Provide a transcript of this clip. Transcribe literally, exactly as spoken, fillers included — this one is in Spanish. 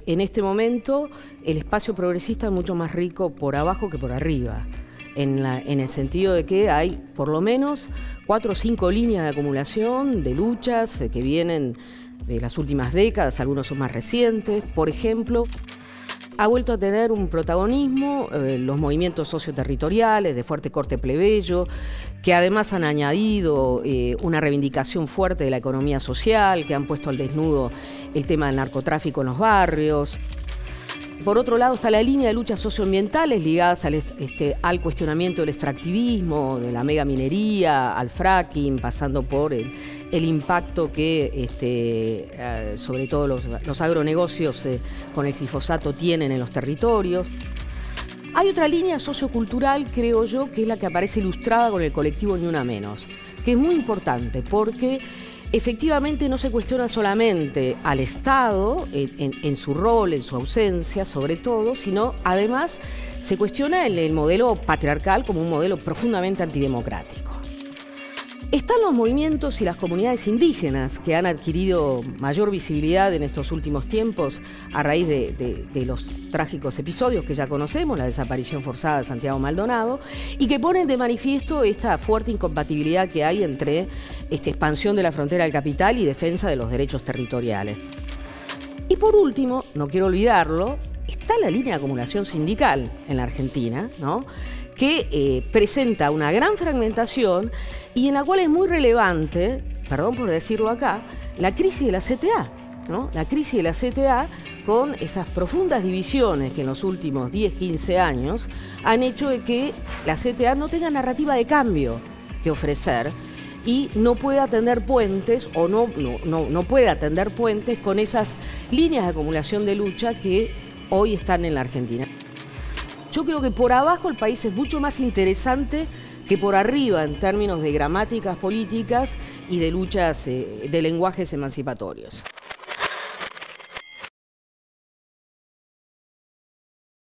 En este momento el espacio progresista es mucho más rico por abajo que por arriba, en, la, en el sentido de que hay por lo menos cuatro o cinco líneas de acumulación de luchas eh, que vienen de las últimas décadas, algunos son más recientes. Por ejemplo, ha vuelto a tener un protagonismo eh, los movimientos socioterritoriales de fuerte corte plebeyo, que además han añadido eh, una reivindicación fuerte de la economía social, que han puesto al desnudo el tema del narcotráfico en los barrios. Por otro lado está la línea de luchas socioambientales ligadas al, este, al cuestionamiento del extractivismo, de la megaminería, al fracking, pasando por el, el impacto que este, eh, sobre todo los, los agronegocios eh, con el glifosato tienen en los territorios. Hay otra línea sociocultural, creo yo, que es la que aparece ilustrada con el colectivo Ni Una Menos, que es muy importante porque efectivamente no se cuestiona solamente al Estado en, en, en su rol, en su ausencia sobre todo, sino además se cuestiona el, el modelo patriarcal como un modelo profundamente antidemocrático. Están los movimientos y las comunidades indígenas que han adquirido mayor visibilidad en estos últimos tiempos a raíz de, de, de los trágicos episodios que ya conocemos, la desaparición forzada de Santiago Maldonado, y que ponen de manifiesto esta fuerte incompatibilidad que hay entre esta expansión de la frontera del capital y defensa de los derechos territoriales. Y por último, no quiero olvidarlo, está la línea de acumulación sindical en la Argentina, ¿no?, que eh, presenta una gran fragmentación y en la cual es muy relevante, perdón por decirlo acá, la crisis de la C T A, ¿no? La crisis de la C T A con esas profundas divisiones que en los últimos diez, quince años han hecho de que la C T A no tenga narrativa de cambio que ofrecer y no pueda tender puentes o no, no, no, no pueda tender puentes con esas líneas de acumulación de lucha que hoy están en la Argentina. Yo creo que por abajo el país es mucho más interesante que por arriba en términos de gramáticas políticas y de luchas, eh, de lenguajes emancipatorios.